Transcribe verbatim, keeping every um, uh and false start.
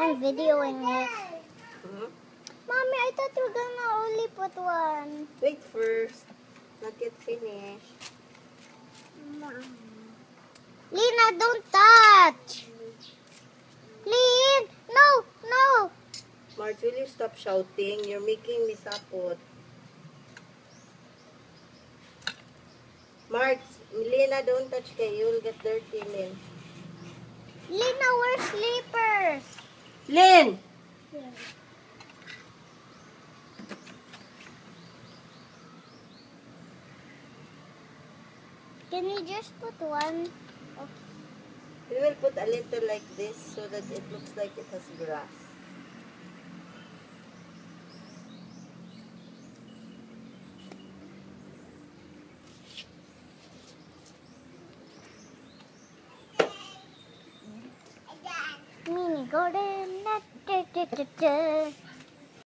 I'm videoing it. Hmm? Mommy, I thought you were gonna only put one. Wait first. Not yet finished. Lina, don't touch. Lin, no, no. Marge, will you stop shouting? You're making me sapot. Marge, Lina, don't touch kay. You will get dirty, Lin. Lina, wear slippers. Lin! Can you just put one? We will put a little like this so that it looks like it has grass. Mini garden. Da, da, da, da, da.